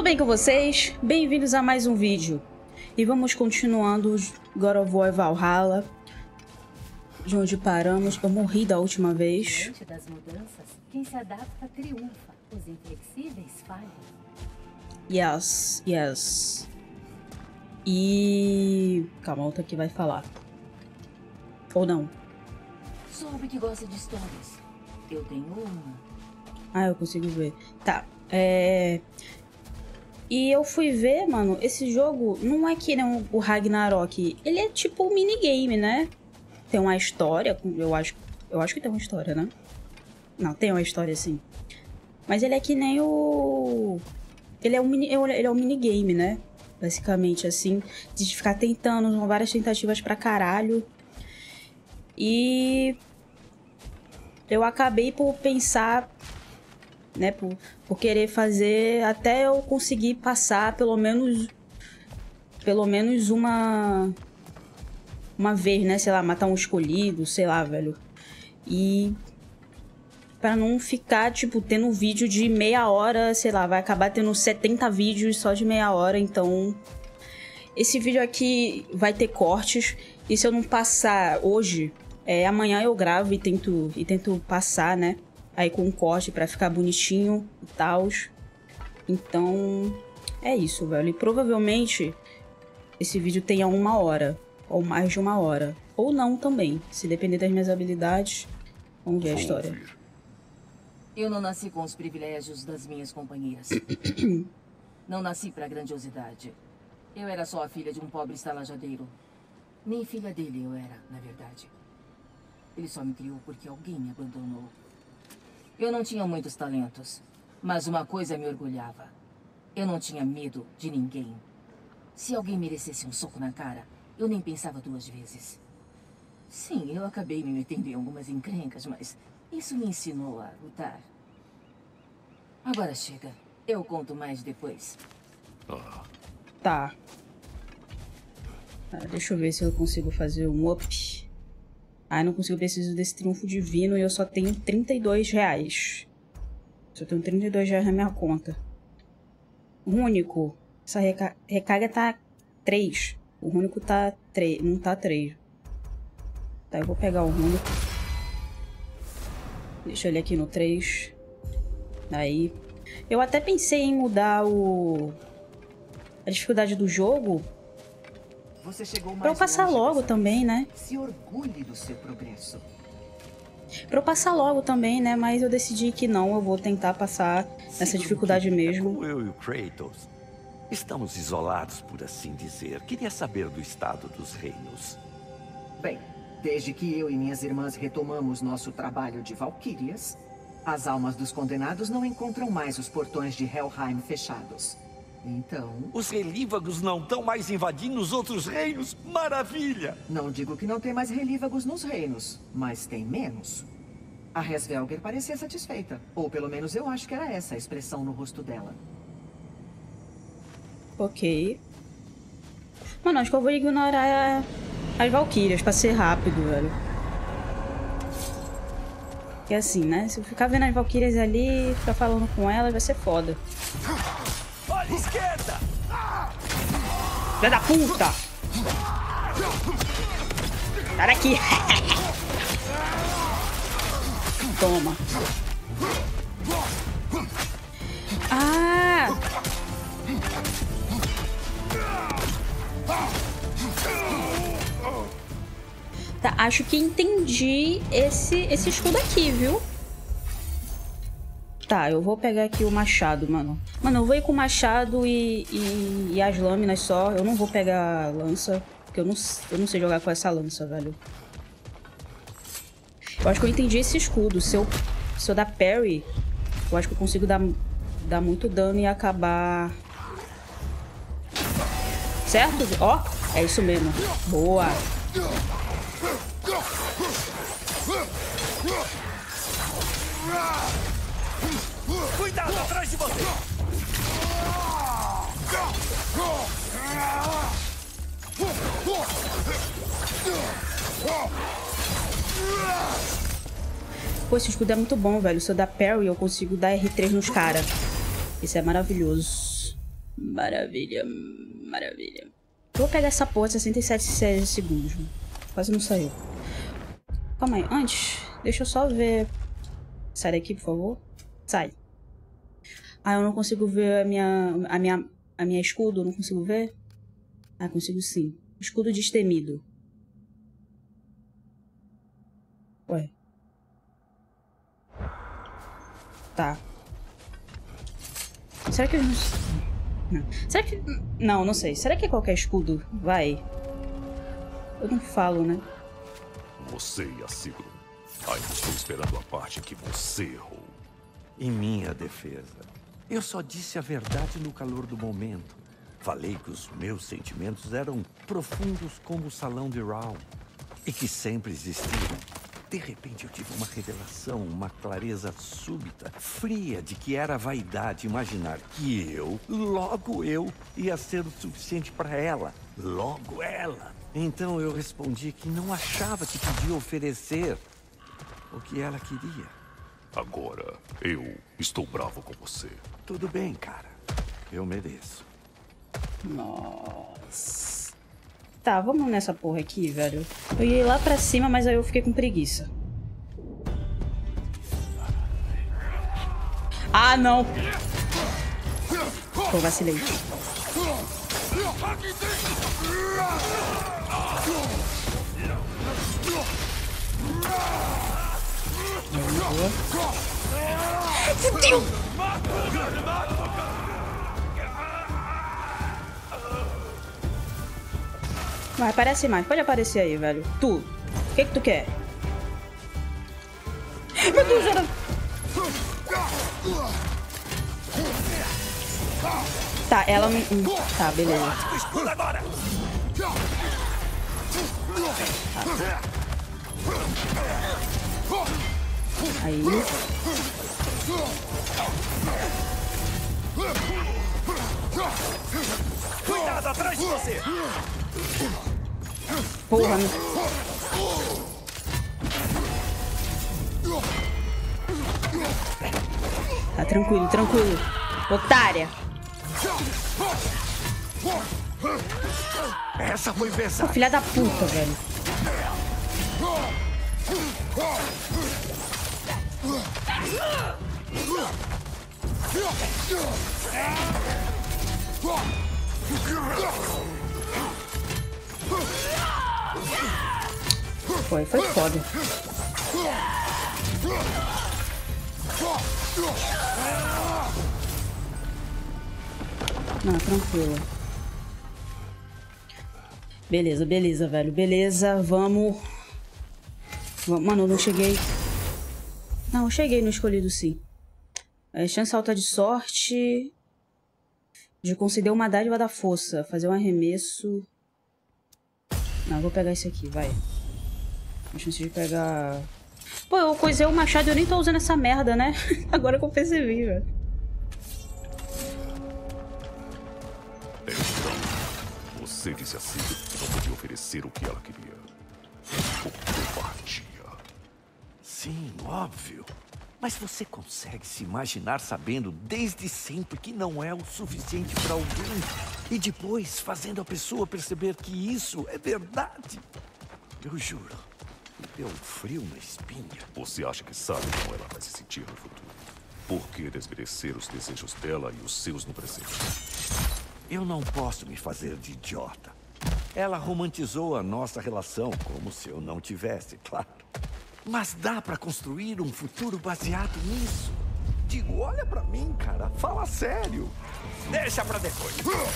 Tudo bem com vocês? Bem-vindos a mais um vídeo. E vamos continuando God of War Valhalla, de onde paramos. Eu morri da última vez. Diante das mudanças, quem se adapta triunfa. Os inflexíveis falham. Yes, yes. E... calma, outra aqui vai falar. Ou não. Soube que gosta de histórias. Eu tenho uma. Ah, eu consigo ver. Tá, E eu fui ver, mano, esse jogo não é que nem o Ragnarok. Ele é tipo um minigame, né? Tem uma história, eu acho que tem uma história, né? Não, tem uma história sim. Mas ele é que nem o... Ele é um minigame, né? Basicamente, assim, de ficar tentando, várias tentativas pra caralho. E... eu acabei por pensar... né, por querer fazer até eu conseguir passar pelo menos uma vez, né, sei lá, matar um escolhido, sei lá, velho. E para não ficar, tipo, tendo um vídeo de meia hora, sei lá, vai acabar tendo 70 vídeos só de meia hora, então esse vídeo aqui vai ter cortes, e se eu não passar hoje, amanhã eu gravo e tento passar, né? Aí com um corte pra ficar bonitinho e tal. Então, é isso, velho. E provavelmente esse vídeo tenha 1 hora. Ou mais de 1 hora. Ou não também. Se depender das minhas habilidades. Vamos ver a história. Eu não nasci com os privilégios das minhas companheiras. Não nasci pra grandiosidade. Eu era só a filha de um pobre estalajadeiro. Nem filha dele eu era, na verdade. Ele só me criou porque alguém me abandonou. Eu não tinha muitos talentos, mas uma coisa me orgulhava. Eu não tinha medo de ninguém. Se alguém merecesse um soco na cara, eu nem pensava 2 vezes. Sim, eu acabei me metendo em algumas encrencas, mas isso me ensinou a lutar. Agora chega. Eu conto mais depois. Tá. Deixa eu ver se eu consigo fazer um up. Ah, não consigo, preciso desse triunfo divino e eu só tenho R$32. Só tenho R$32 na minha conta. Rúnico. Essa recarga tá 3. O rúnico tá 3. Não tá 3. Tá, eu vou pegar o rúnico. Deixa ele aqui no 3. Aí. Eu até pensei em mudar a dificuldade do jogo. Você chegou mais pra eu passar logo também, né? Se orgulhe do seu progresso. Pra eu passar logo também, né? Mas eu decidi que não, eu vou tentar passar nessa dificuldade mesmo. Como eu e o Kratos estamos isolados, por assim dizer. Queria saber do estado dos reinos. Bem, desde que eu e minhas irmãs retomamos nosso trabalho de valquírias, as almas dos condenados não encontram mais os portões de Helheim fechados. Então... os relívagos não estão mais invadindo os outros reinos? Maravilha! Não digo que não tem mais relívagos nos reinos, mas tem menos. A Resvelger parecia satisfeita. Ou pelo menos eu acho que era essa a expressão no rosto dela. Ok. Mano, acho que eu vou ignorar as valquírias pra ser rápido, velho. Porque assim, né? Se eu ficar vendo as valquírias ali, ficar falando com elas, vai ser foda. Olha, esquerda! Filha da puta! Sai daqui! Toma. Ah! Tá, acho que entendi esse escudo aqui, viu? Tá, eu vou pegar aqui o machado, mano. Mano, eu vou ir com o machado e as lâminas só. Eu não vou pegar a lança, porque eu não sei jogar com essa lança, velho. Eu acho que eu entendi esse escudo. Se eu dar parry, eu acho que eu consigo dar muito dano e acabar... certo? Ó, é isso mesmo. Boa. Cuidado atrás de você! Pô, esse escudo é muito bom, velho. Se eu dar parry, eu consigo dar R3 nos caras. Isso é maravilhoso. Maravilha, maravilha. Vou pegar essa porra de 67 segundos. Quase não saiu. Calma aí, antes, deixa eu só ver. Sai daqui, por favor. Sai. Ah, eu não consigo ver a minha escudo, eu não consigo ver? Ah, consigo sim. Escudo destemido. Ué. Tá. Será que eu não... Será que... Não, não sei. Será que é qualquer escudo? Vai. Eu não falo, né? Você e a Sigrun. Ainda estou esperando a parte que você errou. Em minha defesa, eu só disse a verdade no calor do momento. Falei que os meus sentimentos eram profundos como o salão de Raum. E que sempre existiram. De repente eu tive uma revelação, uma clareza súbita, fria, de que era vaidade imaginar que logo eu, ia ser o suficiente para ela. Logo ela. Então eu respondi que não achava que podia oferecer o que ela queria. Agora, eu estou bravo com você. Tudo bem, cara. Eu mereço. Nossa. Tá, vamos nessa porra aqui, velho. Eu ia ir lá pra cima, mas aí eu fiquei com preguiça. Ah, não. Pô, vacilei. Fudeu! Vai, aparece mais. Pode aparecer aí, velho. Tu. O que tu quer? Meu Deus, era... Tá, ela não... Tá, beleza. Aí. Cuidado, atrás de você! Porra, meu... Tá tranquilo, tranquilo. Otária. Essa foi pesada. Filha da puta, velho. Foi foda. Não, tranquilo. Beleza, beleza, velho. Beleza, vamos... Mano, eu não cheguei... Não, eu cheguei no escolhido, sim. Chance alta de sorte... De conceder uma dádiva da força. Fazer um arremesso... Não, eu vou pegar esse aqui, vai. A chance de pegar... Pô, eu coisei o machado e eu nem tô usando essa merda, né? Agora que eu percebi, velho. Então, você disse a Sigrun que não podia oferecer o que ela queria. Por covardia. Sim, óbvio. Mas você consegue se imaginar sabendo desde sempre que não é o suficiente para alguém e depois fazendo a pessoa perceber que isso é verdade? Eu juro, me deu um frio na espinha. Você acha que sabe como ela vai se sentir no futuro? Por que desmerecer os desejos dela e os seus no presente? Eu não posso me fazer de idiota. Ela romantizou a nossa relação como se eu não tivesse, claro. Mas dá pra construir um futuro baseado nisso. Digo, olha pra mim, cara. Fala sério. Deixa pra depois.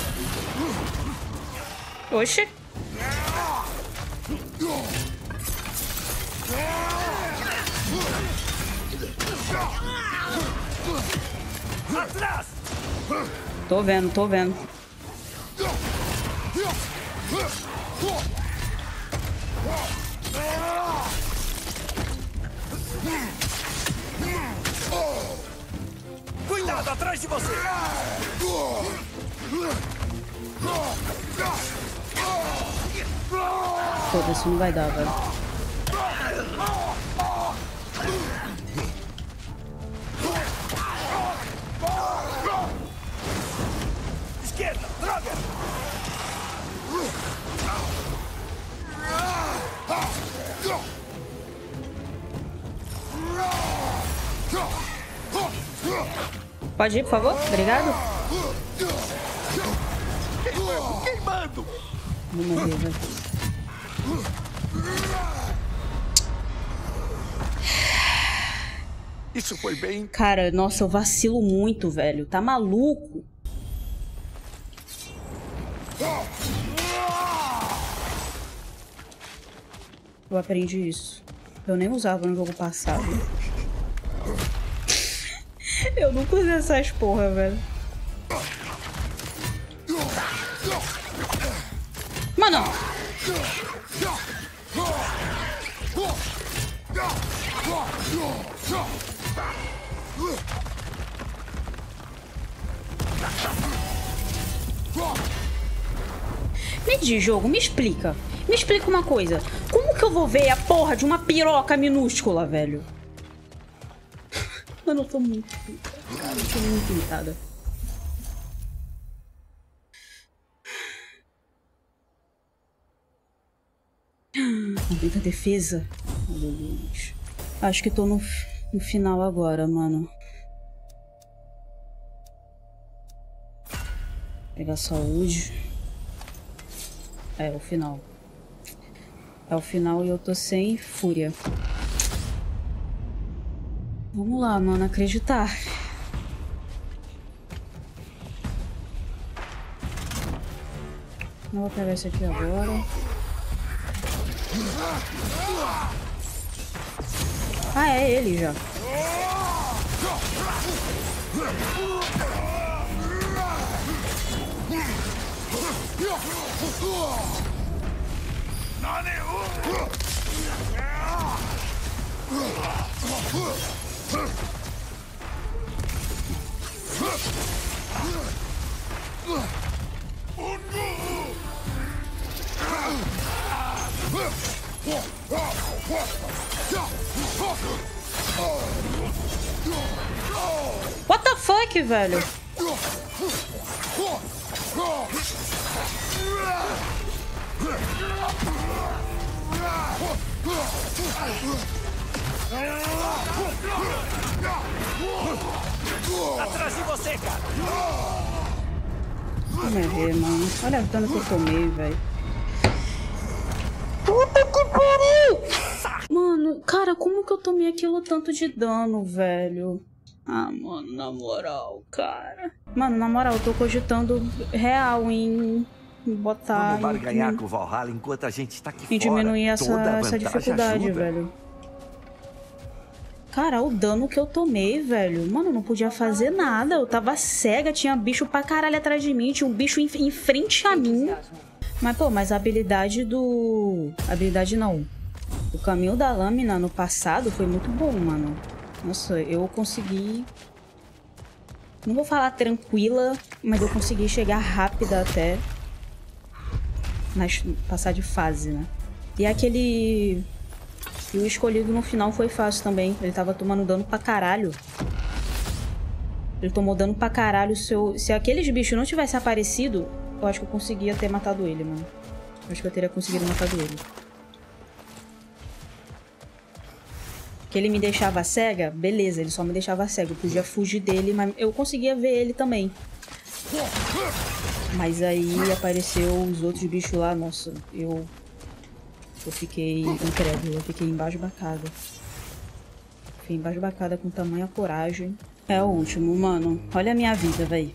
Oxe. Atrás! Tô vendo, tô vendo. Cuidado, atrás de você! Foda-se, não vai dar, velho. esquerda! Droga! Pode ir, por favor? Obrigado. Queimando! Vou morrer, velho. Isso foi bem... Cara, nossa, eu vacilo muito, velho. Tá maluco? Eu aprendi isso. Eu nem usava no jogo passado. Eu nunca usei essas porra, velho. Mano! Me diz, jogo, me explica. Me explica uma coisa. Como que eu vou ver a porra de uma piroca minúscula, velho? Mano, eu tô muito... Cara, eu tô muito irritada. Aumenta a defesa. Meu Deus. Acho que tô no final agora, mano. Pegar saúde. É o final. É o final e eu tô sem fúria. Vamos lá, mano. Acreditar. Não vou pegar esse aqui agora. Ah, é ele já. What the fuck, velho? Atrás de você, cara! Vou morrer, mano. Olha o dano que eu tomei, velho. Puta que pariu! Mano, cara, como que eu tomei aquilo tanto de dano, velho? Ah, mano, na moral, cara. Mano, na moral, eu tô cogitando real em botar... Vamos barganhar com o Valhalla enquanto a gente tá aqui fora. E diminuir essa vantagem dificuldade, ajuda. velho. Cara, o dano que eu tomei, velho. Mano, eu não podia fazer nada. Eu tava cega, tinha bicho pra caralho atrás de mim. Tinha um bicho em frente a mim. Mas, pô, mas a habilidade do... Habilidade não. O caminho da lâmina no passado foi muito bom, mano. Nossa, eu consegui... Não vou falar tranquila, mas eu consegui chegar rápida até... Passar de fase, né? E aquele... E o escolhido no final foi fácil também. Ele tava tomando dano pra caralho. Ele tomou dano pra caralho. Se aqueles bichos não tivessem aparecido, eu acho que eu conseguia ter matado ele, mano. Eu acho que eu teria conseguido matar ele. Que ele me deixava cega? Beleza, ele só me deixava cega. Eu podia fugir dele, mas eu conseguia ver ele também. Mas aí apareceu os outros bichos lá. Nossa, eu fiquei incrédulo, eu fiquei embasbacada. Fiquei embasbacada com tamanha coragem. É o último, mano. Olha a minha vida, véi.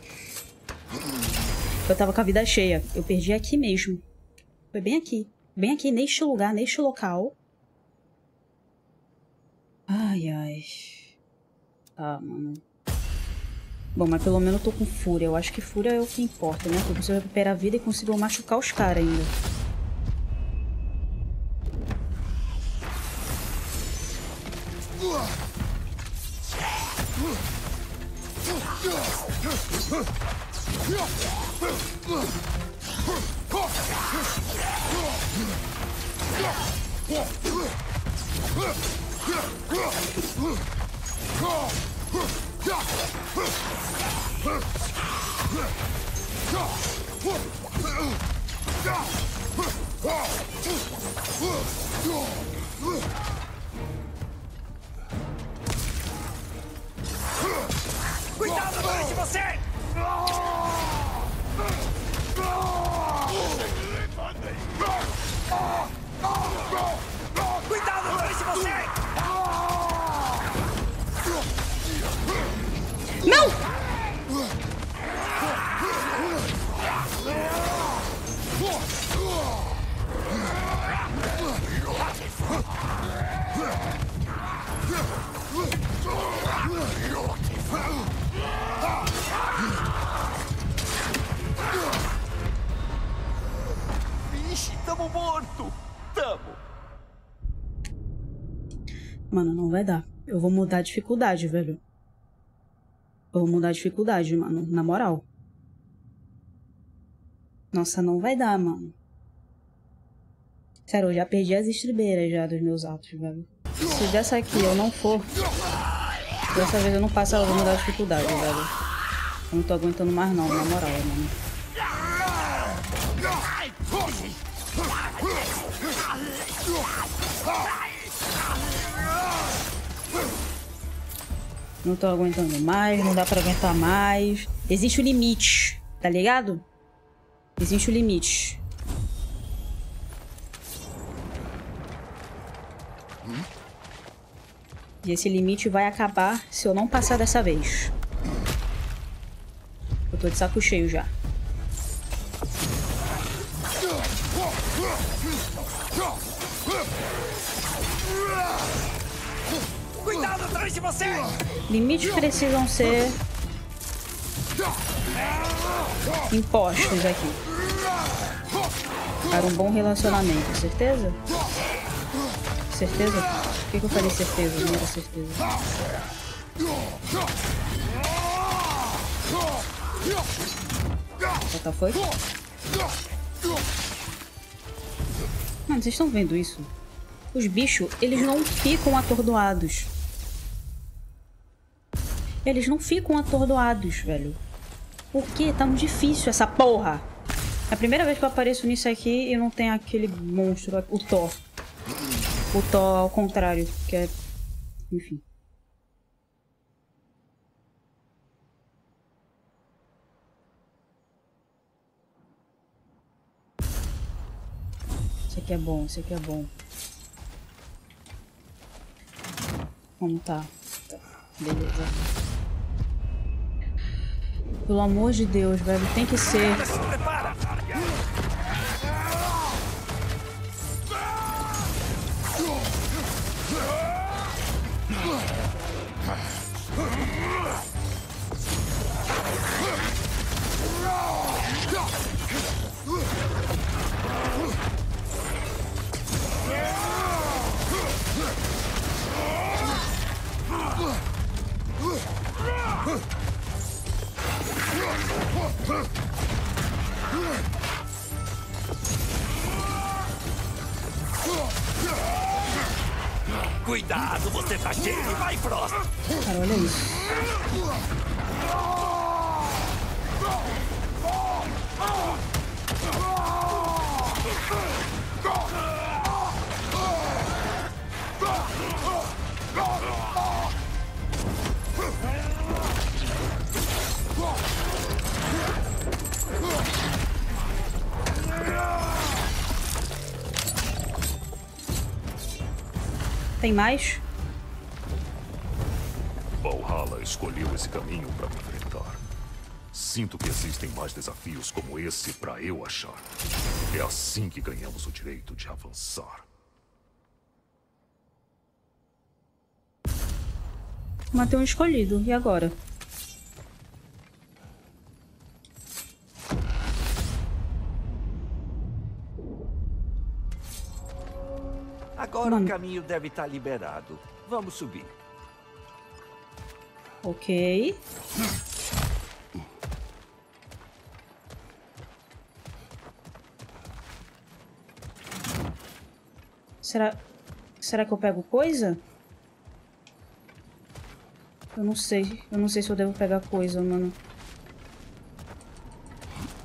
Eu tava com a vida cheia. Eu perdi aqui mesmo. Foi bem aqui. Bem aqui, neste lugar, neste local. Ai, ai. Tá, mano. Bom, mas pelo menos eu tô com fúria. Eu acho que fúria é o que importa, né? Porque você recupera a vida e conseguiu machucar os caras ainda. Cuidado atrás de você! Cuidado atrás de você! Não! Ixi, tamo morto! Tamo! Mano, não vai dar. Eu vou mudar a dificuldade, velho. Eu vou mudar a dificuldade, mano. Na moral. Nossa, não vai dar, mano. Sério, eu já perdi as estribeiras já dos meus atos, velho. Se dessa aqui eu não for... Dessa vez eu não passo, eu vou mudar a dificuldade, velho. Eu não tô aguentando mais não, na moral, mano. Não tô aguentando mais, não dá pra aguentar mais. Existe o limite, tá ligado? Existe o limite. E esse limite vai acabar se eu não passar dessa vez. Eu tô de saco cheio já. Cuidado atrás de você! Limites precisam ser impostos aqui. Para um bom relacionamento, certeza? Certeza? Por que eu falei certeza? Não era certeza. Já foi? Mano, vocês estão vendo isso? Os bichos, eles não ficam atordoados. Eles não ficam atordoados, velho. Por que? Tá muito difícil essa porra. É a primeira vez que eu apareço nisso aqui e não tem aquele monstro, o Thor. O Thor ao contrário, que é... Enfim. Isso aqui é bom, isso aqui é bom. Como tá? Beleza. Pelo amor de Deus, velho, tem que ser... Cuidado, você tá cheio e vai, Frost! Cara, olha isso. Tem mais? Valhalla escolheu esse caminho para me enfrentar. Sinto que existem mais desafios como esse para eu achar. É assim que ganhamos o direito de avançar. Matei um escolhido. E agora? Agora o caminho deve estar liberado. Vamos subir. Ok. Será que eu pego coisa? Eu não sei. Eu não sei se eu devo pegar coisa, mano.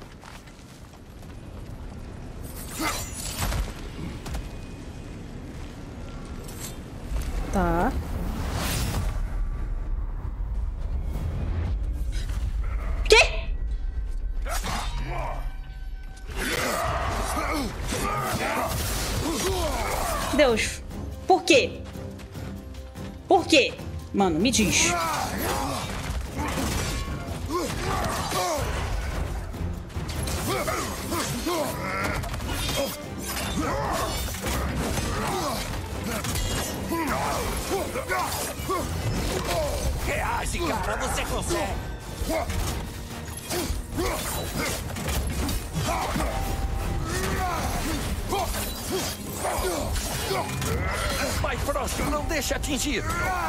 Deus. Por quê? Por quê? Mano, me diz. Reage, cara, você consegue. Vai próximo, não deixe atingir.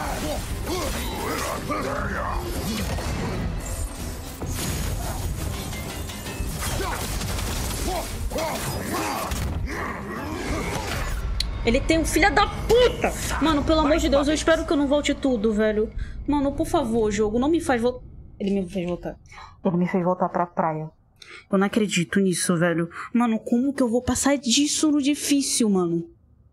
Ele tem um filho da puta! Mano, pelo amor de Deus, eu espero que eu não volte tudo, velho. Mano, por favor, jogo, não me faz voltar. Ele me fez voltar. Ele me fez voltar pra praia. Eu não acredito nisso, velho. Mano, como que eu vou passar disso no difícil, mano?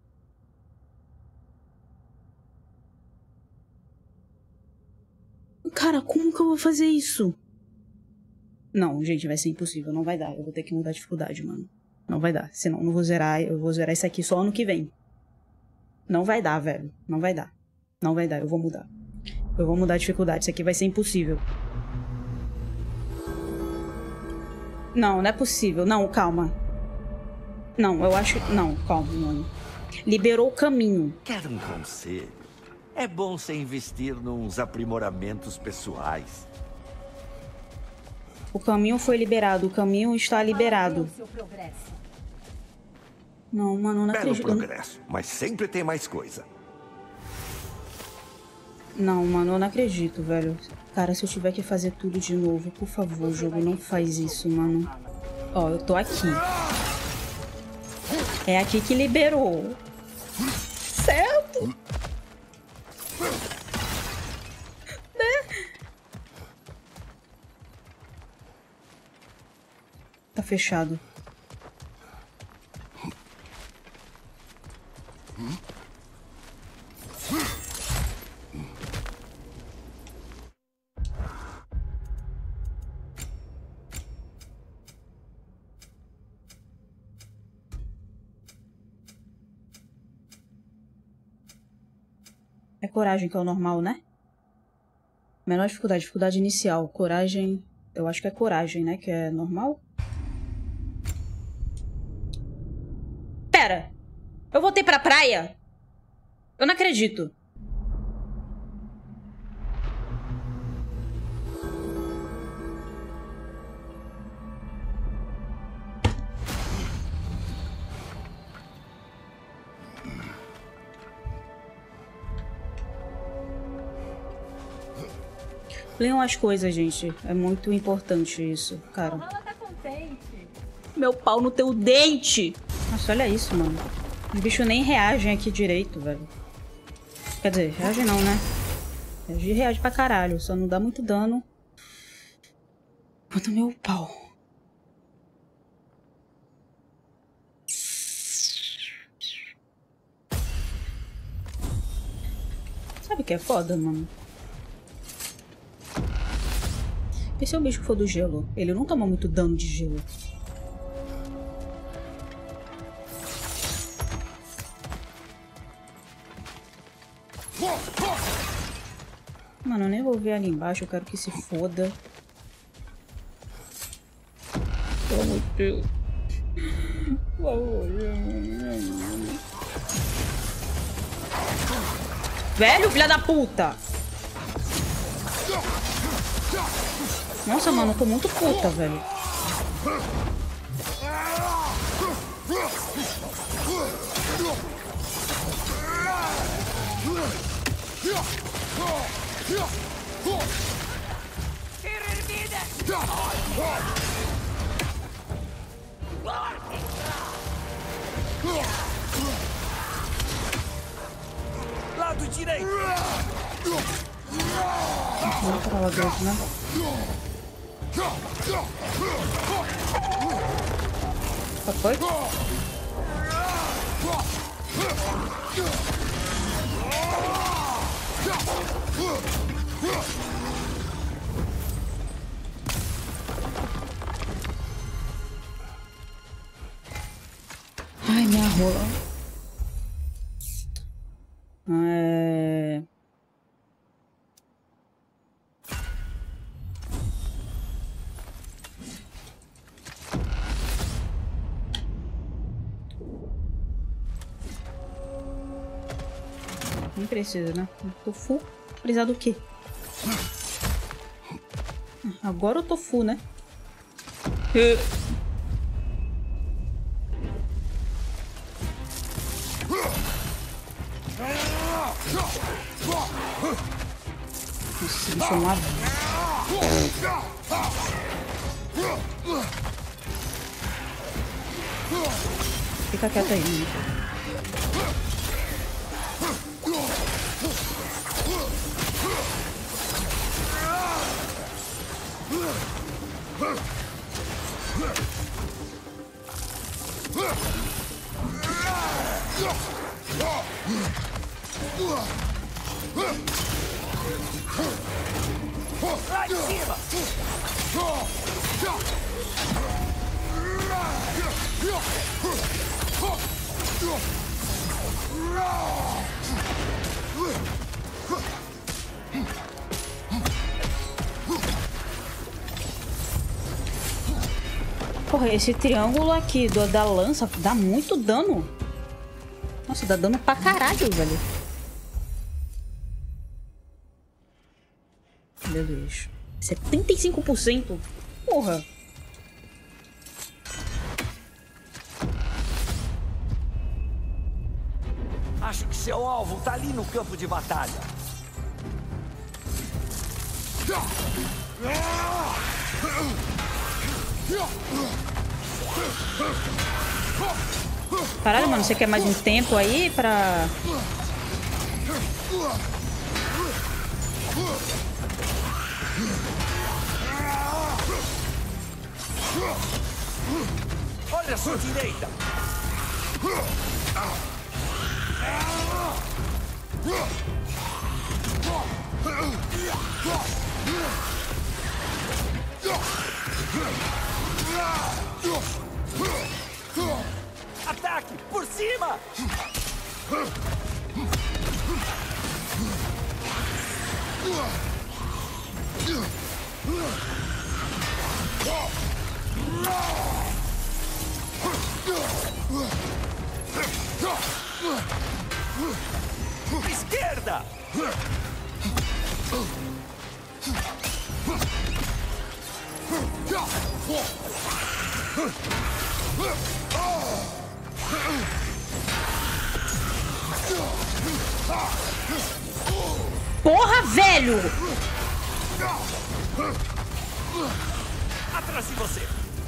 Cara, como que eu vou fazer isso? Não, gente, vai ser impossível. Não vai dar. Eu vou ter que mudar a dificuldade, mano. Não vai dar. Senão eu não vou zerar. Eu vou zerar isso aqui só ano que vem. Não vai dar, velho. Não vai dar. Não vai dar. Eu vou mudar. Eu vou mudar a dificuldade. Isso aqui vai ser impossível. Não, não é possível. Não, calma. Não, eu acho... Não, calma, mano. Liberou o caminho. Quero um conselho. É bom você investir nos aprimoramentos pessoais. O caminho foi liberado. O caminho está liberado. Não, mano, não acredito. Belo progresso, mas sempre tem mais coisa. Não, mano, eu não acredito, velho. Cara, se eu tiver que fazer tudo de novo, por favor, jogo, não faz isso, mano. Ó, eu tô aqui. É aqui que liberou. Certo? Né? Tá fechado. É coragem que é o normal, né? Menor dificuldade, dificuldade inicial. Coragem, eu acho que é coragem, né? Que é normal. Pera! Eu voltei pra praia? Eu não acredito. Leiam as coisas, gente. É muito importante isso, cara. Ela tá contente. Meu pau no teu dente! Nossa, olha isso, mano. Os bichos nem reagem aqui direito, velho. Quer dizer, reagem não, né? Reage pra caralho. Só não dá muito dano. Quanto meu pau. Sabe o que é foda, mano? Esse é o bicho que for do gelo. Ele não toma muito dano de gelo. Mano, eu nem vou ver ali embaixo. Eu quero que se foda. Pelo amor de Deus. Velho, filha da puta! Nossa, mano, eu tô muito puta, velho. Lado direito! Vamos pra lá dentro, né? Qual foi? Ai, minha rola. Nem precisa, né? Tô full. Precisar do quê? Agora eu tô full, né? Esse bicho é uma... Fica quieto aí, né? Lá de cima! Porra, esse triângulo aqui da lança dá muito dano. Nossa, dá dano pra caralho, velho. Beleza. 75%? Porra. Acho que seu alvo tá ali no campo de batalha. Caralho, mano, você quer mais um tempo aí pra... Olha a sua direita! Ataque! Por cima! Esquerda! Porra, velho! Atrás de você!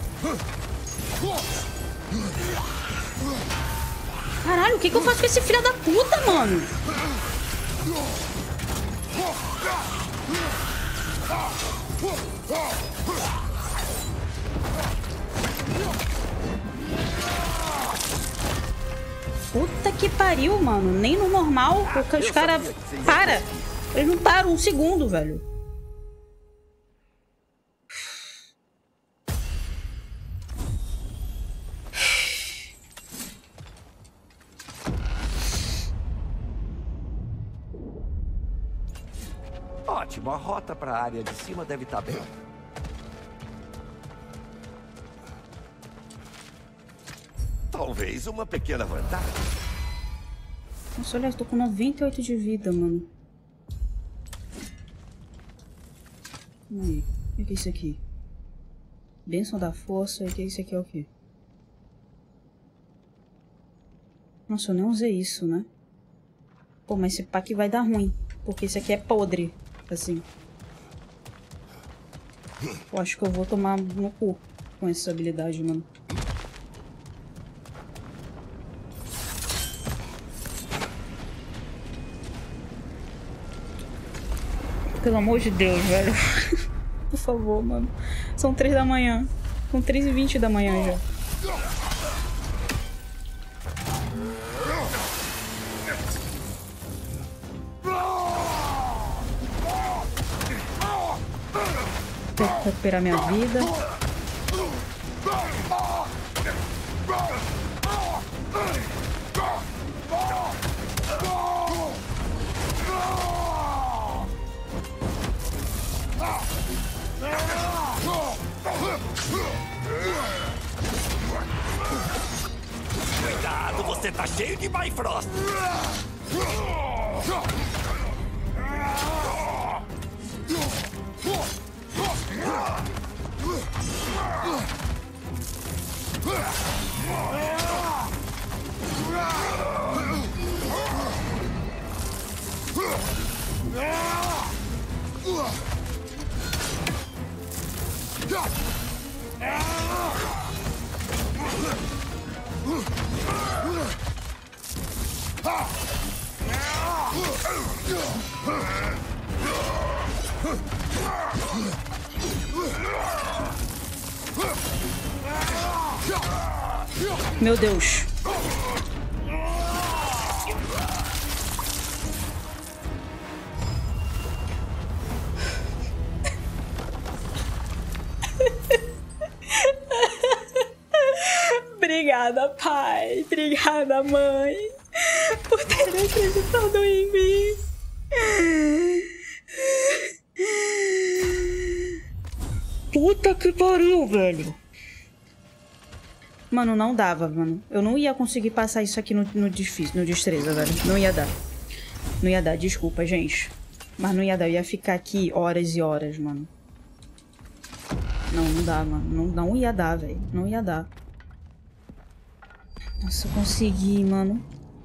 Caralho, o que eu faço com esse filho da puta, mano? Puta que pariu, mano. Nem no normal, porque os caras param. Eles não param um segundo, velho. Ótimo, a rota para a área de cima deve estar bem. Talvez uma pequena vantagem. Nossa, olha, eu tô com 98 de vida, mano. Aí, o que é isso aqui? Bênção da força, e o que é isso aqui? É o quê? Nossa, eu nem usei isso, né? Pô, mas esse pack vai dar ruim, porque esse aqui é podre, assim. Eu acho que eu vou tomar no cu com essa habilidade, mano. Pelo amor de Deus, velho. Por favor, mano. São 3 da manhã. São 3h20 da manhã já. Vou recuperar minha vida. Cuidado, você tá cheio de Bifrost. Meu Deus. Obrigada, pai. Obrigada, mãe, por terem acreditado em mim. Puta que pariu, velho. Mano, não dava, mano. Eu não ia conseguir passar isso aqui no destreza, velho. Não ia dar. Não ia dar, desculpa, gente. Mas não ia dar, eu ia ficar aqui horas e horas, mano. Não dá, mano. Não ia dar, velho. Não ia dar. Nossa, eu consegui, mano.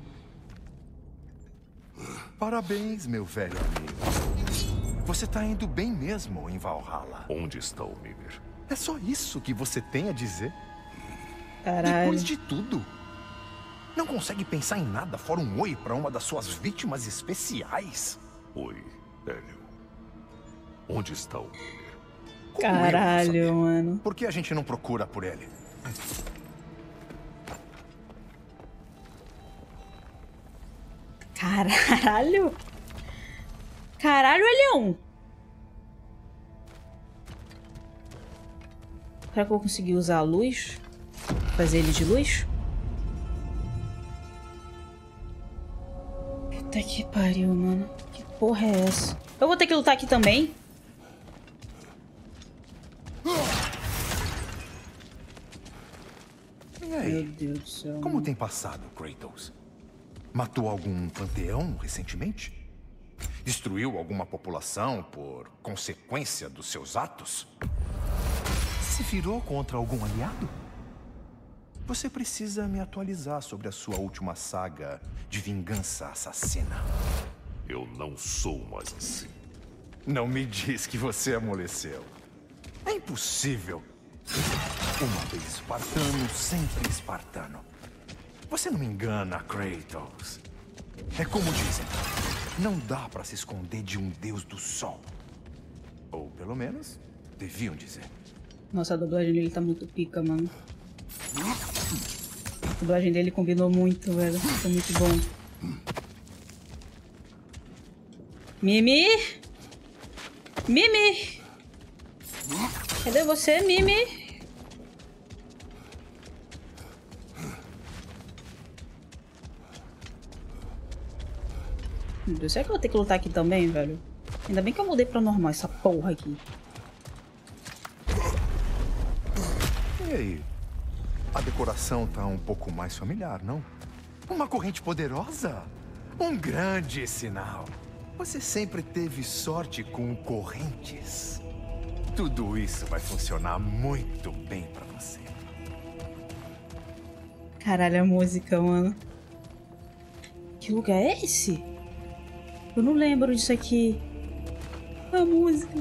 Parabéns, meu velho amigo. Você tá indo bem mesmo em Valhalla. Onde está o Mimir? É só isso que você tem a dizer? Caralho. Depois de tudo, não consegue pensar em nada fora um oi pra uma das suas vítimas especiais? Oi, Hélio. Onde está o Mimir? Como eu vou Caralho, saber? mano. Por que a gente não procura por ele? Caralho. Caralho, Elião. Será que eu vou conseguir usar a luz? Fazer ele de luz? Puta que pariu, mano. Que porra é essa? Eu vou ter que lutar aqui também? E aí? Meu Deus do céu. Como tem passado, Kratos? Matou algum panteão recentemente? Destruiu alguma população por consequência dos seus atos? Se virou contra algum aliado? Você precisa me atualizar sobre a sua última saga de vingança assassina. Eu não sou mais assim. Não me diz que você amoleceu. É impossível. Uma vez espartano, sempre espartano. Você não me engana, Kratos. É como dizem, não dá pra se esconder de um deus do sol. Ou pelo menos, deviam dizer. Nossa, a dublagem dele tá muito pica, mano. A dublagem dele combinou muito, velho. Tá muito bom. Mimi? Mimi? Cadê você, Mimi? Meu Deus, será que eu vou ter que lutar aqui também, velho? Ainda bem que eu mudei pra normal essa porra aqui. E aí? A decoração tá um pouco mais familiar, não? Uma corrente poderosa? Um grande sinal. Você sempre teve sorte com correntes. Tudo isso vai funcionar muito bem pra você. Caralho, a música, mano. Que lugar é esse? Eu não lembro disso aqui. A música.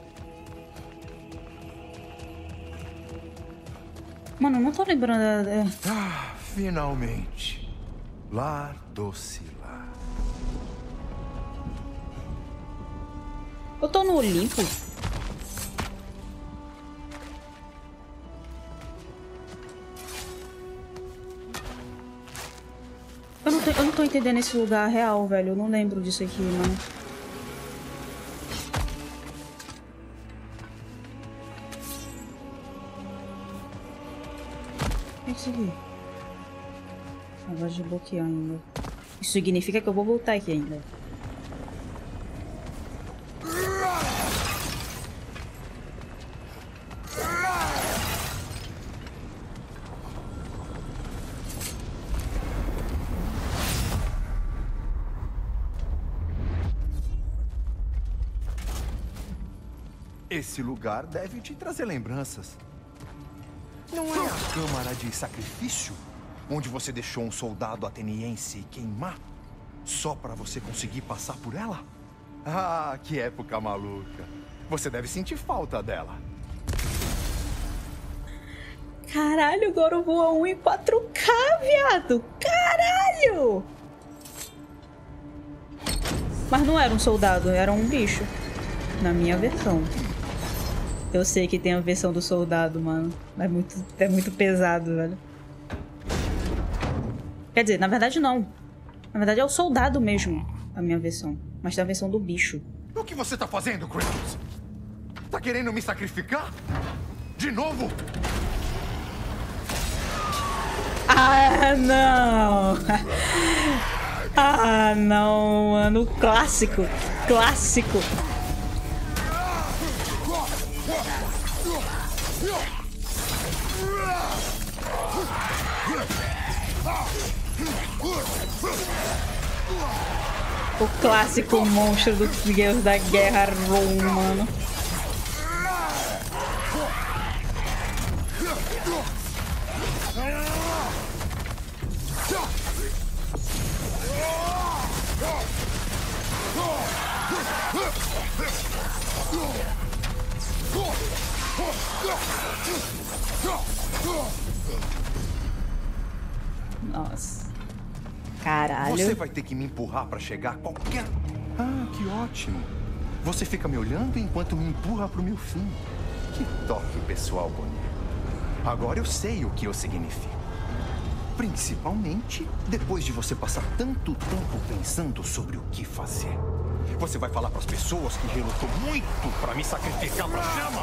Mano, eu não tô lembrando da... Ah, finalmente. Lar doce lar. Eu tô no Olimpo? Eu não tô entendendo esse lugar real, velho. Eu não lembro disso aqui, mano. O que é isso aqui? Agora de bloquear ainda. Isso significa que eu vou voltar aqui ainda. Esse lugar deve te trazer lembranças. Não é a câmara de sacrifício? Onde você deixou um soldado ateniense queimar? Só para você conseguir passar por ela? Ah, que época maluca. Você deve sentir falta dela. Caralho, God of War 1 em 4K, viado! Caralho! Mas não era um soldado, era um bicho. Na minha versão. Eu sei que tem a versão do soldado, mano. Mas é muito pesado, velho. Quer dizer, na verdade não. Na verdade é o soldado mesmo, a minha versão. Mas tem a versão do bicho. O que você tá fazendo, Kratos? Tá querendo me sacrificar? De novo? Ah, não! Ah, não, mano. Clássico. Clássico. O clássico monstro do Deus da Guerra Romano. Nossa. Caralho. Você vai ter que me empurrar pra chegar a qualquer... Ah, que ótimo. Você fica me olhando enquanto me empurra pro meu fim. Que toque pessoal bonito. Agora eu sei o que eu significo. Principalmente depois de você passar tanto tempo pensando sobre o que fazer. Você vai falar pras pessoas que relutou muito pra me sacrificar pra chama?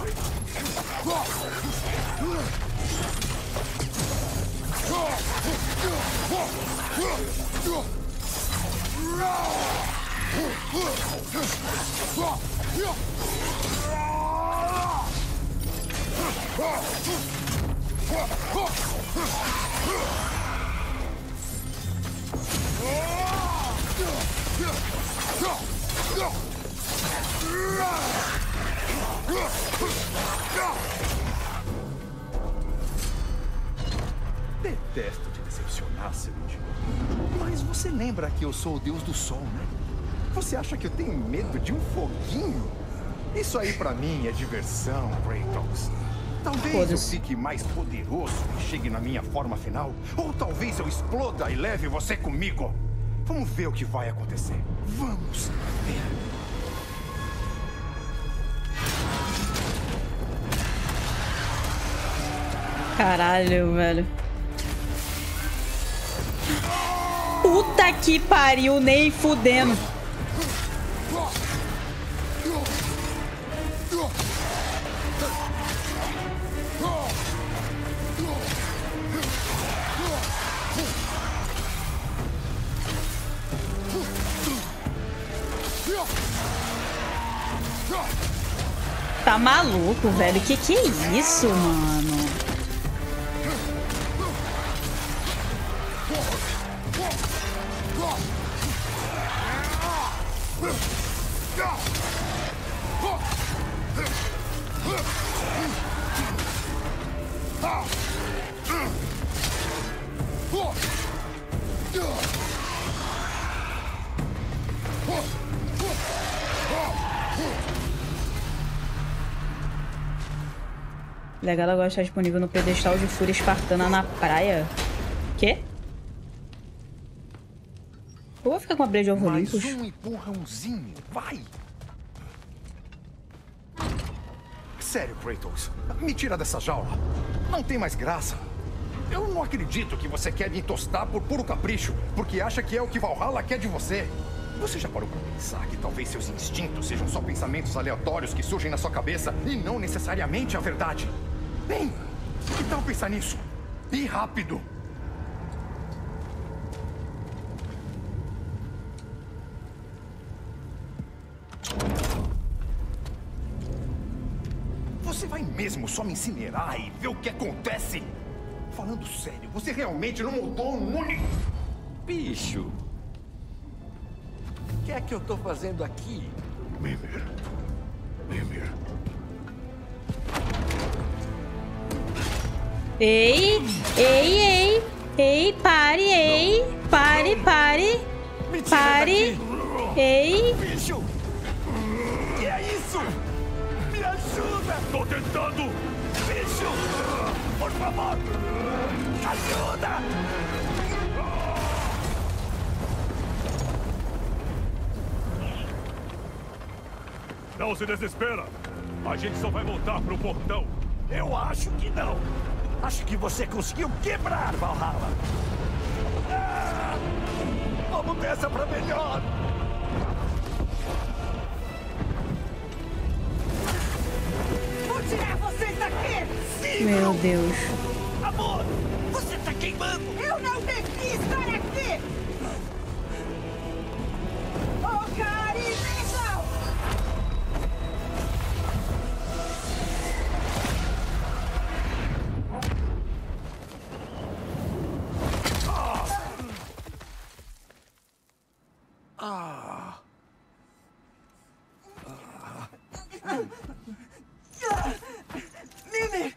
Detesto te decepcionar, seu idiota. Mas você lembra que eu sou o deus do sol, né? Você acha que eu tenho medo de um foguinho? Isso aí pra mim é diversão, Kratos. Talvez eu fique mais poderoso e chegue na minha forma final. Ou talvez eu exploda e leve você comigo. Vamos ver o que vai acontecer. Vamos ver. Caralho, velho. Puta que pariu, nem fudendo. Tá maluco, velho? Que é isso, mano? Legal agora está disponível no pedestal de Fúria Espartana na praia. Quê? Eu vou ficar com a Blade of Olympus. Mais um empurrãozinho, vai! Sério, Kratos, me tira dessa jaula. Não tem mais graça. Eu não acredito que você quer me tostar por puro capricho, porque acha que é o que Valhalla quer de você. Você já parou pra pensar que talvez seus instintos sejam só pensamentos aleatórios que surgem na sua cabeça e não necessariamente a verdade? Bem, que tal pensar nisso? E rápido! Você vai mesmo só me incinerar e ver o que acontece? Falando sério, você realmente não mudou um único... Bicho! O que é que eu tô fazendo aqui? Mimir. Mimir. Ei, ei, ei. Ei, pare, ei. Pare, pare. Pare. Ei. Bicho! Que é isso? Me ajuda! Tô tentando! Bicho! Por favor! Ajuda! Não se desespera! A gente só vai voltar pro portão. Eu acho que não. Acho que você conseguiu quebrar Valhalla. Ah! Vamos dessa pra melhor. Vou tirar vocês daqui! Sim, Meu Deus. amor! Você tá queimando! Eu não devia estar aqui! Oh, Cari, vejam! Mimi!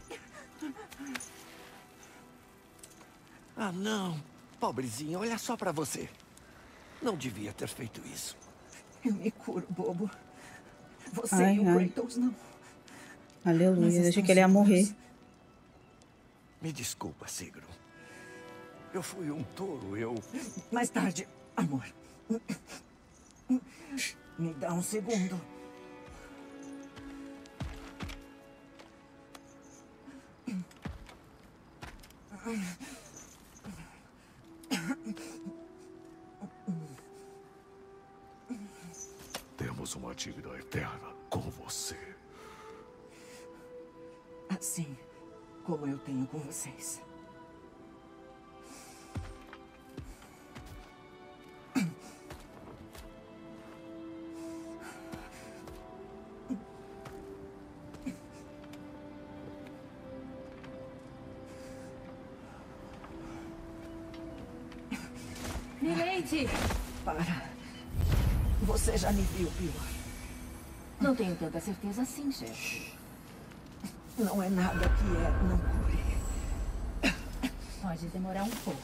Ah, não. Pobrezinho, olha só pra você. Não devia ter feito isso. Eu me curo, bobo. Você Ai, e o ai. Kratos não. Aleluia. Mas Eu achei estão que ele ia morrer. seguros. Me desculpa, Sigro. Eu fui um tolo, Mais tarde, amor. Me dá um segundo. Temos uma dívida eterna com você. Assim como eu tenho com vocês. Milady! Para. Você já me viu pior. Não tenho tanta certeza assim, chefe. Não é nada que não cure. Pode demorar um pouco.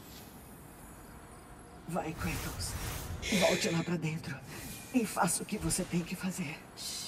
Vai, Kratos. Volte lá pra dentro. E faça o que você tem que fazer.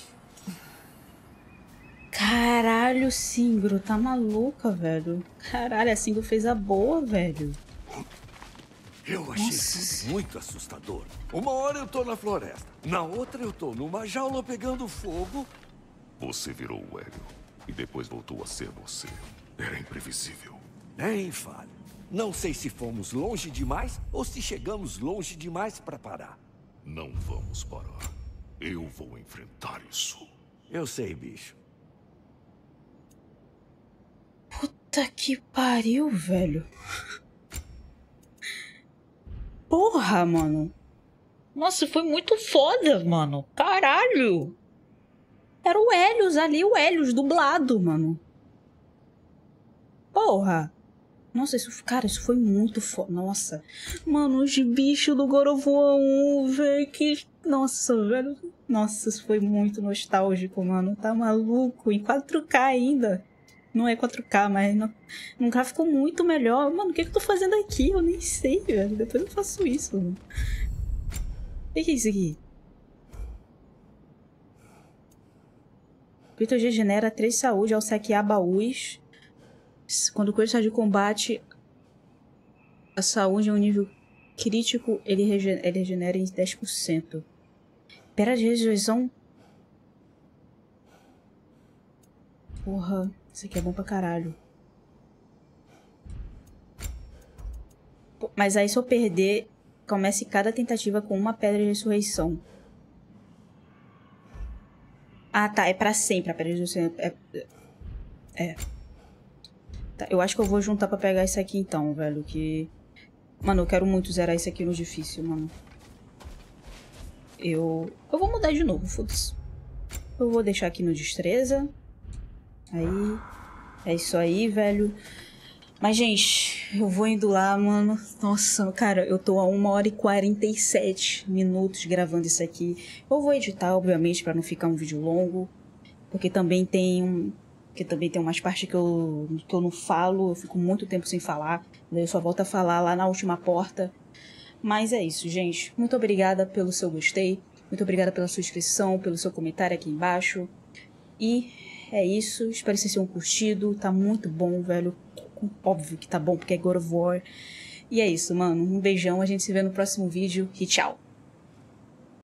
Caralho, Singro, tá maluca, velho. Caralho, a Singro fez a boa, velho. Eu achei Nossa. tudo muito assustador. Uma hora eu tô na floresta, na outra eu tô numa jaula pegando fogo. Você virou o Hélio. E depois voltou a ser você. Era imprevisível. Nem fale. Não sei se fomos longe demais ou se chegamos longe demais pra parar. Não vamos parar. Eu vou enfrentar isso. Eu sei, bicho. Puta que pariu, velho. Porra, mano. Nossa, foi muito foda, mano. Caralho. Era o Helios ali, o Helios dublado, mano. Porra. Nossa, isso, cara, isso foi muito foda. Nossa. Mano, os bichos do God of War 1, velho. Que... Nossa, velho. Nossa, isso foi muito nostálgico, mano. Tá maluco? Em 4K ainda. Não é 4K, mas num gráfico muito melhor. Mano, o que eu tô fazendo aqui? Eu nem sei, velho. Depois eu faço isso, mano. O que é isso aqui? Kratos regenera 3 saúde ao saquear baús. Quando o Kratos está de combate, a saúde em um nível crítico, ele regenera em 10%. Pera de ressurreição. Porra, isso aqui é bom pra caralho. Pô, mas aí se eu perder, comece cada tentativa com uma pedra de ressurreição. Ah, tá. É pra sempre a pedra de ressurreição. Tá, eu acho que eu vou juntar pra pegar isso aqui então, velho. Que... Mano, eu quero muito zerar isso aqui no difícil, mano. Eu vou mudar de novo, foda-se. Eu vou deixar aqui no destreza. Aí. É isso aí, velho. Mas, gente, eu vou indo lá, mano. Nossa, cara, eu tô a 1h47 gravando isso aqui. Eu vou editar, obviamente, pra não ficar um vídeo longo. Porque também tem porque também tem umas partes que eu não falo, eu fico muito tempo sem falar, daí eu só volto a falar lá na última porta. Mas é isso, gente. Muito obrigada pelo seu gostei, muito obrigada pela sua inscrição, pelo seu comentário aqui embaixo. E é isso, espero que vocês tenham curtido, tá muito bom, velho. Óbvio que tá bom, porque é God of War. E é isso, mano. Um beijão, a gente se vê no próximo vídeo e tchau!